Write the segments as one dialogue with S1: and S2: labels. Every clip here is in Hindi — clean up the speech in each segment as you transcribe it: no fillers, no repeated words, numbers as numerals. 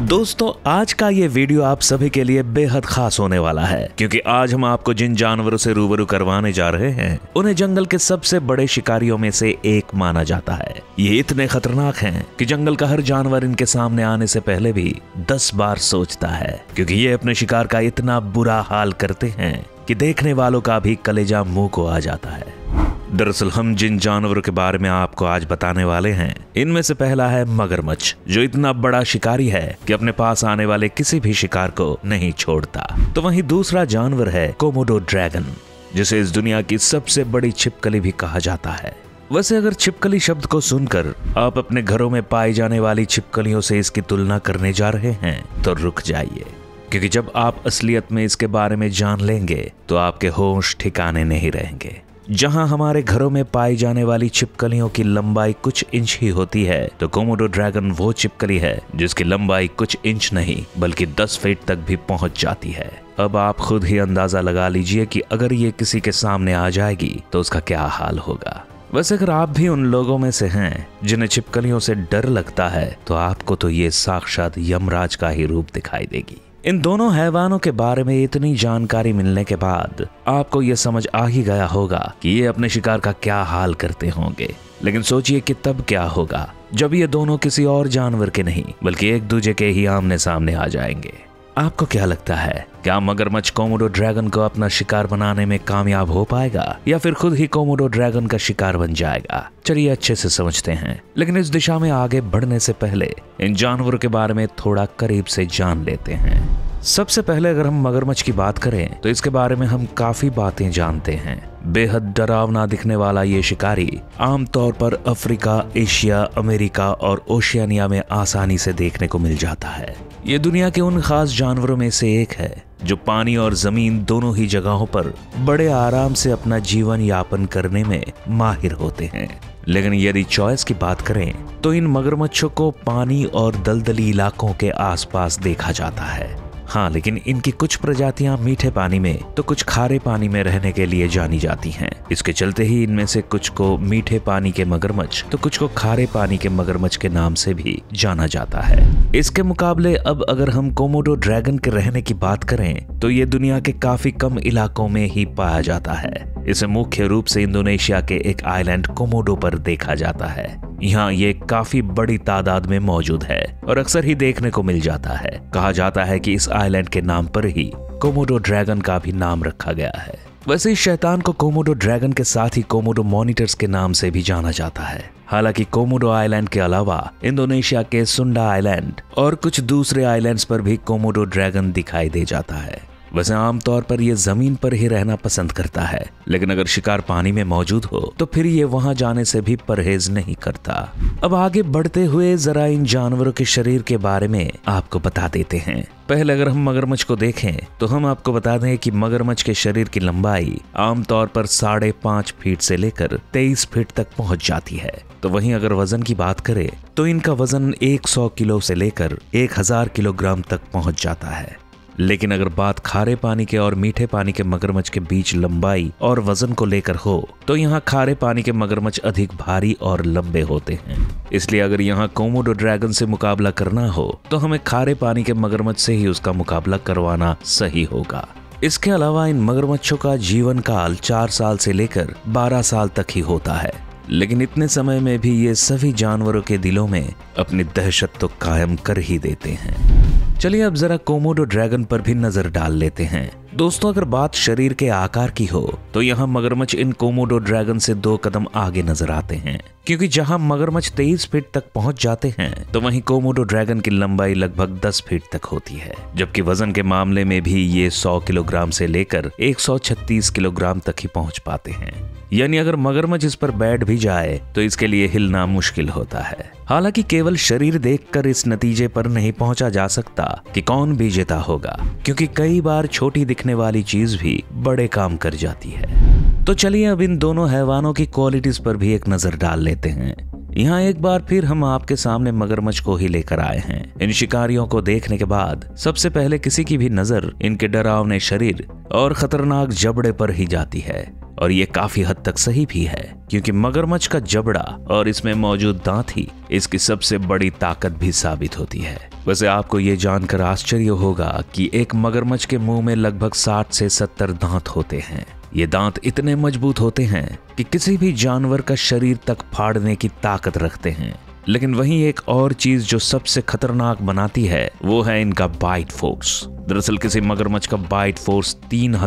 S1: दोस्तों आज का ये वीडियो आप सभी के लिए बेहद खास होने वाला है, क्योंकि आज हम आपको जिन जानवरों से रूबरू करवाने जा रहे हैं उन्हें जंगल के सबसे बड़े शिकारियों में से एक माना जाता है। ये इतने खतरनाक हैं कि जंगल का हर जानवर इनके सामने आने से पहले भी 10 बार सोचता है, क्योंकि ये अपने शिकार का इतना बुरा हाल करते हैं कि देखने वालों का भी कलेजा मुंह को आ जाता है। दरअसल हम जिन जानवरों के बारे में आपको आज बताने वाले हैं, इनमें से पहला है मगरमच्छ, जो इतना बड़ा शिकारी है कि अपने पास आने वाले किसी भी शिकार को नहीं छोड़ता। तो वहीं दूसरा जानवर है कोमोडो ड्रैगन, जिसे इस दुनिया की सबसे बड़ी छिपकली भी कहा जाता है। वैसे अगर छिपकली शब्द को सुनकर आप अपने घरों में पाई जाने वाली छिपकलियों से इसकी तुलना करने जा रहे हैं तो रुक जाइए, क्योंकि जब आप असलियत में इसके बारे में जान लेंगे तो आपके होश ठिकाने नहीं रहेंगे। जहां हमारे घरों में पाई जाने वाली छिपकलियों की लंबाई कुछ इंच ही होती है, तो कोमोडो ड्रैगन वो छिपकली है जिसकी लंबाई कुछ इंच नहीं बल्कि 10 फीट तक भी पहुंच जाती है। अब आप खुद ही अंदाजा लगा लीजिए कि अगर ये किसी के सामने आ जाएगी तो उसका क्या हाल होगा। वैसे अगर आप भी उन लोगों में से हैं जिन्हें छिपकलियों से डर लगता है, तो आपको तो ये साक्षात यमराज का ही रूप दिखाई देगी। इन दोनों हैवानों के बारे में इतनी जानकारी मिलने के बाद आपको ये समझ आ ही गया होगा कि ये अपने शिकार का क्या हाल करते होंगे। लेकिन सोचिए कि तब क्या होगा जब ये दोनों किसी और जानवर के नहीं बल्कि एक दूसरे के ही आमने सामने आ जाएंगे। आपको क्या लगता है, क्या मगरमच्छ कोमोडो ड्रैगन को अपना शिकार बनाने में कामयाब हो पाएगा या फिर खुद ही कोमोडो ड्रैगन का शिकार बन जाएगा? चलिए अच्छे से समझते हैं, लेकिन इस दिशा में आगे बढ़ने से पहले इन जानवरों के बारे में थोड़ा करीब से जान लेते हैं। सबसे पहले अगर हम मगरमच्छ की बात करें तो इसके बारे में हम काफी बातें जानते हैं। बेहद डरावना दिखने वाला ये शिकारी आमतौर पर अफ्रीका, एशिया, अमेरिका और ओशियानिया में आसानी से देखने को मिल जाता है। ये दुनिया के उन खास जानवरों में से एक है जो पानी और जमीन दोनों ही जगहों पर बड़े आराम से अपना जीवन यापन करने में माहिर होते हैं। लेकिन यदि चॉइस की बात करें तो इन मगरमच्छों को पानी और दलदली इलाकों के आसपास देखा जाता है। हाँ, लेकिन इनकी कुछ प्रजातियां मीठे पानी में तो कुछ खारे पानी में रहने के लिए जानी जाती हैं। इसके चलते ही इनमें से कुछ को मीठे पानी के मगरमच्छ तो कुछ को खारे पानी के मगरमच्छ के नाम से भी जाना जाता है। इसके मुकाबले अब अगर हम कोमोडो ड्रैगन के रहने की बात करें तो ये दुनिया के काफी कम इलाकों में ही पाया जाता है। इसे मुख्य रूप से इंडोनेशिया के एक आइलैंड कोमोडो पर देखा जाता है। यहाँ ये काफी बड़ी तादाद में मौजूद है और अक्सर ही देखने को मिल जाता है। कहा जाता है कि इस आइलैंड के नाम पर ही कोमोडो ड्रैगन का भी नाम रखा गया है। वैसे इस शैतान को कोमोडो ड्रैगन के साथ ही कोमोडो मॉनिटर्स के नाम से भी जाना जाता है। हालांकि कोमोडो आइलैंड के अलावा इंडोनेशिया के सुंडा आइलैंड और कुछ दूसरे आइलैंड्स पर भी कोमोडो ड्रैगन दिखाई दे जाता है। वैसे आमतौर पर यह जमीन पर ही रहना पसंद करता है, लेकिन अगर शिकार पानी में मौजूद हो तो फिर ये वहां जाने से भी परहेज नहीं करता। अब आगे बढ़ते हुए जरा इन जानवरों के शरीर के बारे में आपको बता देते हैं। पहले अगर हम मगरमच्छ को देखें तो हम आपको बता दें कि मगरमच्छ के शरीर की लंबाई आमतौर पर 5.5 फीट से लेकर 23 फीट तक पहुंच जाती है। तो वहीं अगर वजन की बात करें तो इनका वजन 100 किलो से लेकर 1000 किलोग्राम तक पहुंच जाता है। लेकिन अगर बात खारे पानी के और मीठे पानी के मगरमच्छ के बीच लंबाई और वजन को लेकर हो तो यहाँ खारे पानी के मगरमच्छ अधिक भारी और लंबे होते हैं। इसलिए अगर यहाँ कोमोडो ड्रैगन से मुकाबला करना हो तो हमें खारे पानी के मगरमच्छ से ही उसका मुकाबला करवाना सही होगा। इसके अलावा इन मगरमच्छों का जीवन काल 4 साल से लेकर 12 साल तक ही होता है, लेकिन इतने समय में भी ये सभी जानवरों के दिलों में अपनी दहशत तो कायम कर ही देते हैं। चलिए अब जरा कोमोडो ड्रैगन पर भी नजर डाल लेते हैं। दोस्तों अगर बात शरीर के आकार की हो तो यहाँ मगरमच्छ इन कोमोडो ड्रैगन से 2 कदम आगे नजर आते हैं, क्योंकि जहाँ मगरमच्छ 23 फीट तक पहुंच जाते हैं तो वहीं कोमोडो ड्रैगन की लंबाई लगभग 10 फीट तक होती है, जबकि वजन के मामले में भी ये 100 किलोग्राम से लेकर 136 किलोग्राम तक ही पहुंच पाते हैं। यानी अगर मगरमच्छ इस पर बैठ भी जाए तो इसके लिए हिलना मुश्किल होता है। हालांकि केवल शरीर देखकर इस नतीजे पर नहीं पहुंचा जा सकता कि कौन विजेता होगा, क्योंकि कई बार छोटी दिखने वाली चीज भी बड़े काम कर जाती है। तो चलिए अब इन दोनों हैवानों की क्वालिटीज पर भी एक नजर डाल लेते हैं। यहाँ एक बार फिर हम आपके सामने मगरमच्छ को ही लेकर आए हैं। इन शिकारियों को देखने के बाद सबसे पहले किसी की भी नजर इनके डरावने शरीर और खतरनाक जबड़े पर ही जाती है, और ये काफी हद तक सही भी है, क्योंकि मगरमच्छ का जबड़ा और इसमें मौजूद दांत ही इसकी सबसे बड़ी ताकत भी साबित होती है। वैसे आपको ये जानकर आश्चर्य होगा कि एक मगरमच्छ के मुंह में लगभग 60 से 70 दांत होते हैं। ये दांत इतने मजबूत होते हैं कि किसी भी जानवर का शरीर तक फाड़ने की ताकत रखते हैं। लेकिन वहीं एक और चीज जो सबसे खतरनाक बनाती है वो है इनका बाइट फोर्स। दरअसल किसी मगरमच्छ का बाइट फोर्स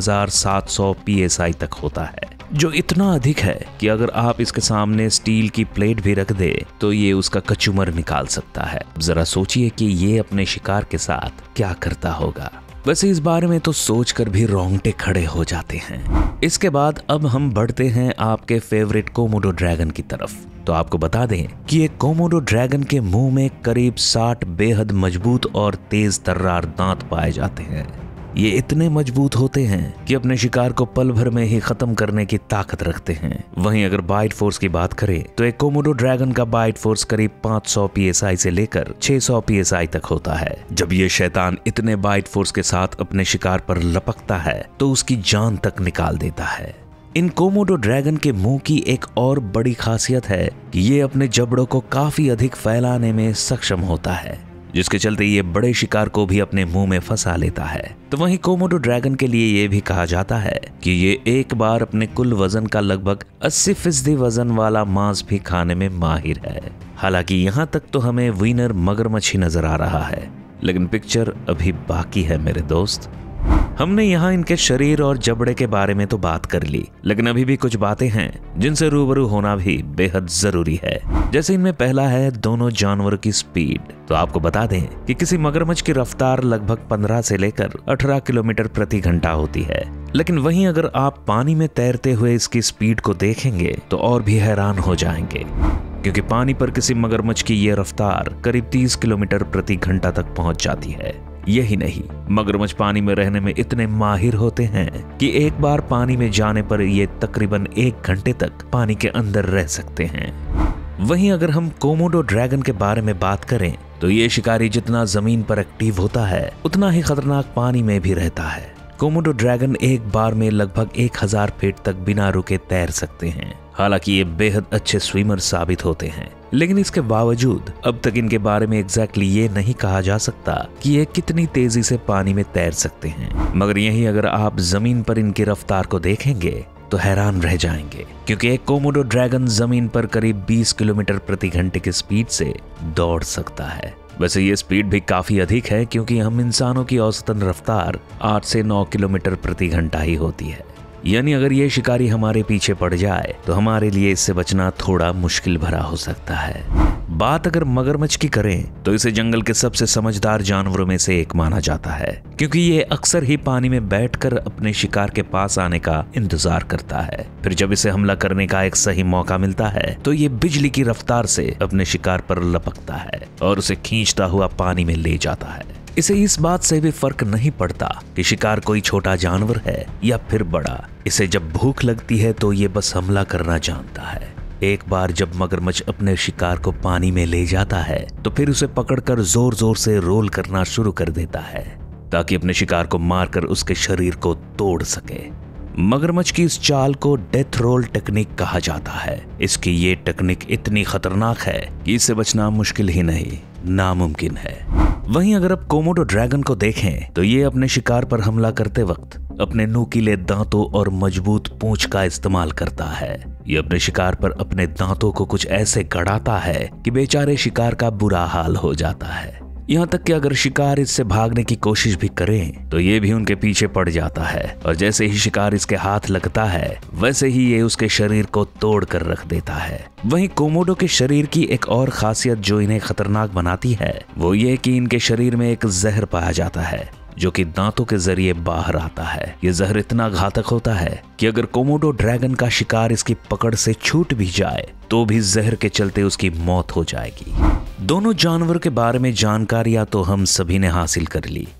S1: 3700 PSI तक होता है, जो इतना अधिक है कि अगर आप इसके सामने स्टील की प्लेट भी रख दे तो ये उसका कचूमर निकाल सकता है। जरा सोचिए कि ये अपने शिकार के साथ क्या करता होगा। वैसे इस बारे में तो सोचकर भी रोंगटे खड़े हो जाते हैं। इसके बाद अब हम बढ़ते हैं आपके फेवरेट कोमोडो ड्रैगन की तरफ। तो आपको बता दें कि एक कोमोडो ड्रैगन के मुंह में करीब 60 बेहद मजबूत और तेज तर्रार दांत पाए जाते हैं। ये इतने मजबूत होते हैं कि अपने शिकार को पल भर में ही खत्म करने की ताकत रखते हैं। वहीं अगर बाइट फोर्स की बात करें तो एक कोमोडो ड्रैगन का बाइट फोर्स करीब 500 PSI से लेकर 600 PSI तक होता है। जब ये शैतान इतने बाइट फोर्स के साथ अपने शिकार पर लपकता है तो उसकी जान तक निकाल देता है। इन कोमोडो ड्रैगन के मुंह की एक और बड़ी खासियत है कि ये अपने जबड़ों को काफी अधिक फैलाने में सक्षम होता है, जिसके चलते ये बड़े शिकार को भी अपने मुंह में फंसा लेता है। तो वहीं कोमोडो ड्रैगन के लिए ये भी कहा जाता है कि ये एक बार अपने कुल वजन का लगभग 80% वजन वाला मांस भी खाने में माहिर है। हालांकि यहाँ तक तो हमें विनर मगरमच्छ ही नजर आ रहा है, लेकिन पिक्चर अभी बाकी है मेरे दोस्त। हमने यहाँ इनके शरीर और जबड़े के बारे में तो बात कर ली, लेकिन अभी भी कुछ बातें हैं जिनसे रूबरू होना भी बेहद जरूरी है। जैसे इनमें पहला है दोनों जानवरों की स्पीड। तो आपको बता दें कि किसी मगरमच्छ की रफ्तार लगभग 15 से लेकर 18 किलोमीटर प्रति घंटा होती है, लेकिन वहीं अगर आप पानी में तैरते हुए इसकी स्पीड को देखेंगे तो और भी हैरान हो जाएंगे, क्योंकि पानी पर किसी मगरमच्छ की ये रफ्तार करीब 30 किलोमीटर प्रति घंटा तक पहुंच जाती है। यही नहीं, मगरमच्छ पानी में रहने में इतने माहिर होते हैं कि एक बार पानी में जाने पर ये तकरीबन 1 घंटे तक पानी के अंदर रह सकते हैं। वहीं अगर हम कोमोडो ड्रैगन के बारे में बात करें तो ये शिकारी जितना जमीन पर एक्टिव होता है उतना ही खतरनाक पानी में भी रहता है। कोमोडो ड्रैगन एक बार में लगभग 1000 फीट तक बिना रुके तैर सकते हैं। हालांकि ये बेहद अच्छे स्विमर साबित होते हैं, लेकिन इसके बावजूद अब तक इनके बारे में एग्जैक्टली ये नहीं कहा जा सकता कि ये कितनी तेजी से पानी में तैर सकते हैं। मगर यही अगर आप जमीन पर इनकी रफ्तार को देखेंगे तो हैरान रह जाएंगे, क्योंकि एक कोमोडो ड्रैगन जमीन पर करीब 20 किलोमीटर प्रति घंटे की स्पीड से दौड़ सकता है। वैसे ये स्पीड भी काफी अधिक है, क्योंकि हम इंसानों की औसतन रफ्तार 8 से 9 किलोमीटर प्रति घंटा ही होती है। यानी अगर ये शिकारी हमारे पीछे पड़ जाए तो हमारे लिए इससे बचना थोड़ा मुश्किल भरा हो सकता है। बात अगर मगरमच्छ की करें तो इसे जंगल के सबसे समझदार जानवरों में से एक माना जाता है, क्योंकि ये अक्सर ही पानी में बैठकर अपने शिकार के पास आने का इंतजार करता है। फिर जब इसे हमला करने का एक सही मौका मिलता है तो ये बिजली की रफ्तार से अपने शिकार पर लपकता है और उसे खींचता हुआ पानी में ले जाता है। इसे इस बात से भी फर्क नहीं पड़ता कि शिकार कोई छोटा जानवर है या फिर बड़ा। इसे जब भूख लगती है तो ये बस हमला करना जानता है। एक बार जब मगरमच्छ अपने शिकार को पानी में ले जाता है तो फिर उसे पकड़कर जोर जोर से रोल करना शुरू कर देता है, ताकि अपने शिकार को मारकर उसके शरीर को तोड़ सके। मगरमच्छ की इस चाल को डेथ रोल टेक्निक कहा जाता है। इसकी ये टेक्निक इतनी खतरनाक है कि इससे बचना मुश्किल ही नहीं, नामुमकिन है। वहीं अगर आप कोमोडो ड्रैगन को देखें तो ये अपने शिकार पर हमला करते वक्त अपने नुकीले दांतों और मजबूत पूंछ का इस्तेमाल करता है। ये अपने शिकार पर अपने दांतों को कुछ ऐसे गड़ाता है कि बेचारे शिकार का बुरा हाल हो जाता है। यहाँ तक कि अगर शिकार इससे भागने की कोशिश भी करें तो ये भी उनके पीछे पड़ जाता है, और जैसे ही शिकार इसके हाथ लगता है वैसे ही ये उसके शरीर को तोड़ कर रख देता है। वहीं कोमोडो के शरीर की एक और खासियत जो इन्हें खतरनाक बनाती है वो ये कि इनके शरीर में एक जहर पाया जाता है जो कि दांतों के जरिए बाहर आता है। ये जहर इतना घातक होता है कि अगर कोमोडो ड्रैगन का शिकार इसकी पकड़ से छूट भी जाए तो भी जहर के चलते उसकी मौत हो जाएगी। दोनों जानवर के बारे में जानकारियां तो हम सभी ने हासिल कर ली,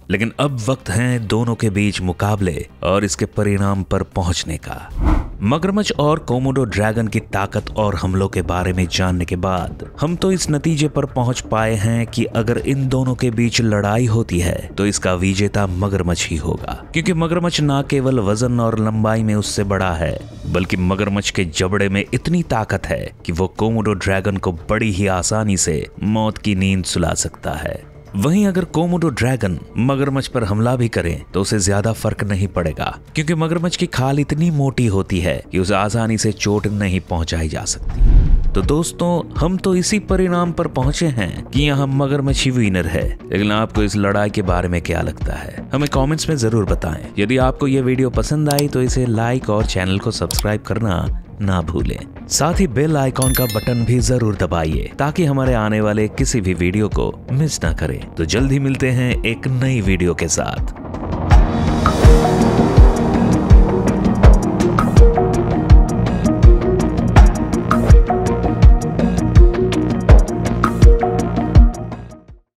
S1: लेकिन अब वक्त है दोनों के बीच मुकाबले और इसके परिणाम पर पहुंचने का। मगरमच्छ और कोमोडो ड्रैगन की ताकत और हमलों के बारे में जानने के बाद हम तो इस नतीजे पर पहुंच पाए हैं कि अगर इन दोनों के बीच लड़ाई होती है तो इसका विजेता मगरमच्छ ही होगा, क्योंकि मगरमच्छ न केवल वजन और लंबाई में उससे बड़ा है बल्कि मगरमच्छ के जबड़े में इतनी ताकत है कि वो कोमोडो ड्रैगन को बड़ी ही आसानी से मौत की नींद सुला सकता है। वहीं अगर कोमोडो ड्रैगन मगरमच्छ पर हमला भी करे तो उसे ज्यादा फर्क नहीं पड़ेगा, क्योंकि मगरमच्छ की खाल इतनी मोटी होती है कि उसे आसानी से चोट नहीं पहुंचाई जा सकती। तो दोस्तों, हम तो इसी परिणाम पर पहुंचे हैं कि यहाँ मगरमच्छ ही विनर है। लेकिन आपको इस लड़ाई के बारे में क्या लगता है, हमें कमेंट्स में जरूर बताएं। यदि आपको ये वीडियो पसंद आई तो इसे लाइक और चैनल को सब्सक्राइब करना ना भूलें। साथ ही बेल आइकॉन का बटन भी जरूर दबाइए ताकि हमारे आने वाले किसी भी वीडियो को मिस ना करें। तो जल्द ही मिलते हैं एक नई वीडियो के साथ।